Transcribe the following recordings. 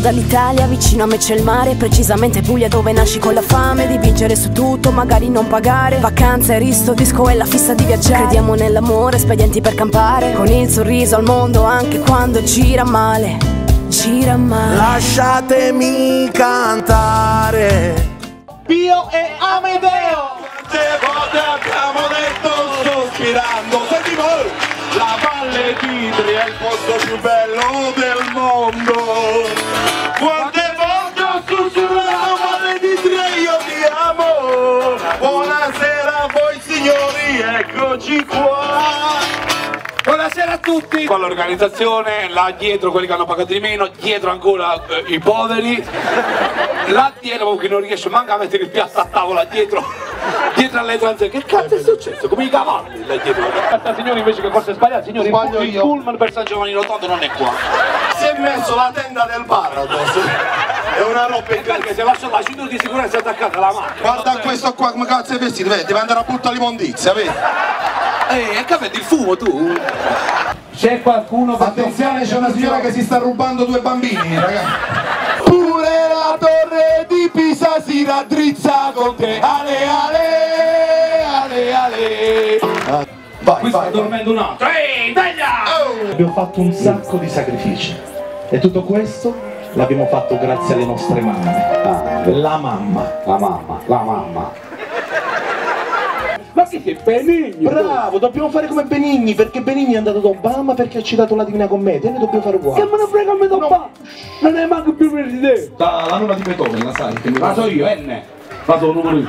dall'Italia, vicino a me c'è il mare, precisamente Puglia, dove nasci con la fame di vincere su tutto, magari non pagare. Vacanze, risto, disco e la fissa di viaggiare. Crediamo nell'amore, espedienti per campare, con il sorriso al mondo anche quando gira male, gira male. Lasciatemi cantare Pio e Amedeo. Quante volte abbiamo detto sospirando, senti voi, la Valle d'Itria è il posto più bello del mondo. Quante volte ho sussurrato Valle d'Itria, io ti amo. Buonasera a voi signori, eccoci qua. Buonasera a tutti. Qua l'organizzazione, là dietro quelli che hanno pagato di meno, dietro ancora i poveri, là dietro che non riesce manco a mettere il piatto a tavola dietro alle transe. Che cazzo è successo? Come i cavalli là dietro. Aspetta signori, invece che forse è sbagliato, signori, il pullman per San Giovanni Rotondo non è qua. Si è messo la tenda del bar addosso. È una roba perché se lascia la cintura di sicurezza attaccata alla macchina. Guarda questo qua come cazzo è vestito, vedi, deve andare a buttare l'immondizia, vedi? E che vedi il fumo tu? C'è qualcuno? Attenzione, c'è una signora che si sta rubando 2 bambini, ragazzi. Pure la torre di Pisa si raddrizza con te. Ale ale, ale ale. Vai, qui sta dormendo un altro. Ehi, taglia! Abbiamo fatto un sacco di sacrifici e tutto questo l'abbiamo fatto grazie alle nostre mamme. La mamma. Ma che sei Benigni? Bravo, dobbiamo fare come Benigni, perché Benigni è andato da Obama perché ha citato la Divina Commedia e noi dobbiamo fare uguale. Che me ne frega a me da Obama? Non è manco più presidente. La nuova di Beethoven, la sai? La so io, N. Vado il numero 1.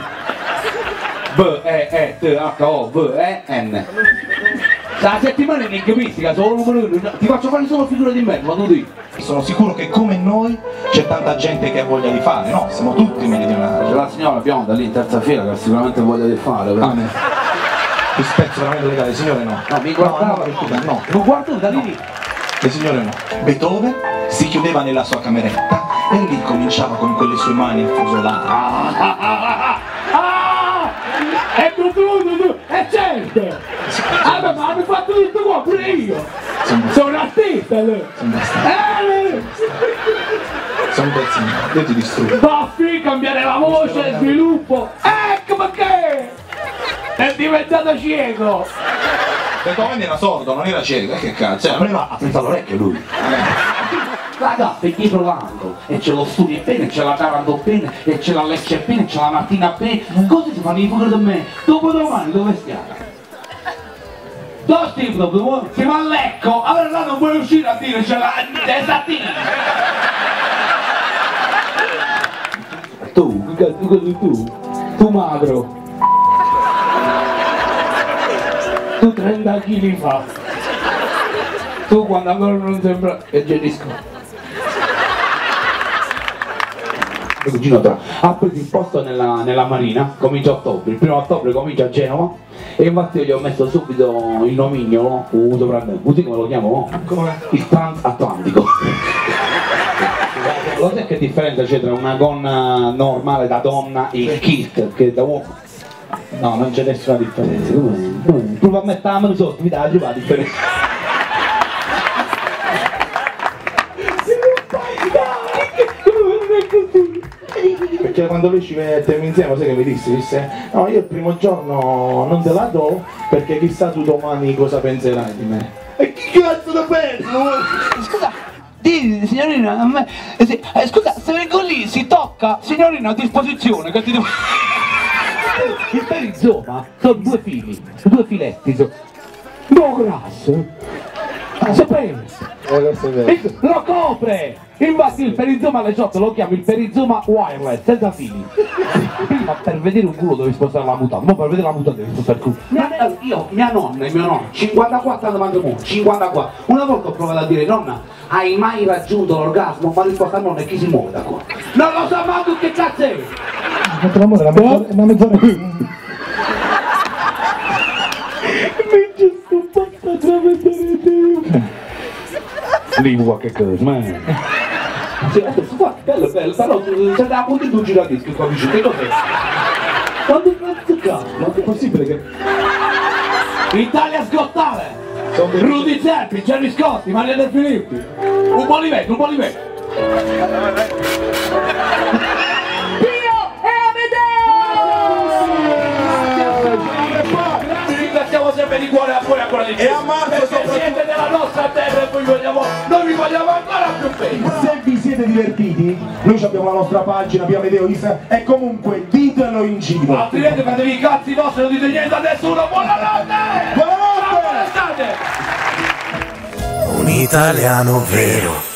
B-E-E-T-H-O-V-E-N. La settimana in ingemistica, sono il numero 1. Ti faccio fare solo figure di me, ma tu dici. Sono sicuro che come noi c'è tanta gente che ha voglia di fare, no? Siamo tutti meridionali. C'è la signora bionda lì in terza fila che ha sicuramente voglia di fare. Mi spezzo veramente legale, signore no. No, mi guardava. No. Non guardo da lì. Le signore no. Beethoven si chiudeva nella sua cameretta e lì cominciava con quelle sue mani infusolate. È tu, è certo! Ma hanno fatto tutto qua pure io! Sono artista lui! Sono pezzini, io ti distruggo. Baffi, cambiare la voce, sviluppo! Ecco perché! È diventato cieco! Beethoven era sordo, non era cieco, che cazzo? Non aveva senza l'orecchio lui. La Gaffa è dietro l'angolo e ce lo studi bene, ce la Taranto bene, e ce la Lecce bene, ce la Martina bene, così si fanno i figuri da me, dopodomani dove stiamo? Dove stiamo? Siamo a Lecco, allora là non puoi uscire a dire c'è la esattina! Tu magro, tu 30 kg fa, tu quando ancora non sembra che gerisco. Mio cugino ha preso il posto nella marina, comincia a ottobre, il 1° ottobre comincia a Genova e infatti io gli ho messo subito il nomignolo, no? Un soprannome, così come lo chiamo? Come? Il transatlantico. Lo sai che differenza c'è tra una gonna normale da donna e il kilt che da uomo? No, non c'è nessuna differenza. Prova a mettere la mano sotto, mi dà la differenza. Perché quando lui ci mettemmo insieme, sai che mi disse? No, io il primo giorno non te la do perché chissà tu domani cosa penserai di me. E chi cazzo ne penso? Scusa, di signorina, a me. Scusa, se vengo lì si tocca, signorina a disposizione, che ti devo. Il perizoma sono 2 fili, 2 filetti, no grasso. Sapevi? Lo copre! Infatti il perizoma alle 18 lo chiamo il perizoma wireless, senza fili. Prima per vedere un culo devi spostare la mutanda, non per vedere la mutanda devi spostare il culo. Io, mia nonna e mio nonno, 54 anni manco mo, 54. Una volta ho provato a dire, nonna, hai mai raggiunto l'orgasmo? Ma risposta nonna è chi si muove da qua. Non lo so manco che cazzo è! Fatto l'amore, una mezz'ora. Lingua che cosa, ma... Sì, adesso qua, bello, però c'è da punti tu giradischi qua vicino, che cos'è? Quando cazzo cazzo? Ma è possibile che... Italia sgottale! Rudy Zeppi, Gerry Scotti, Maria De Filippi! Un po' livello, un po' livello! Pio e Amedeo! Vi ringraziamo sempre di cuore a voi ancora di più. E a Marco perché soprattutto. siete della nostra terra e noi vi vogliamo ancora più bene. Se vi siete divertiti, noi abbiamo la nostra pagina Pio Amedeo Isa e comunque ditelo in giro. Altrimenti fatevi i cazzi vostri, non dite niente a nessuno. Buonanotte! Buonanotte! Buona estate! Un italiano vero.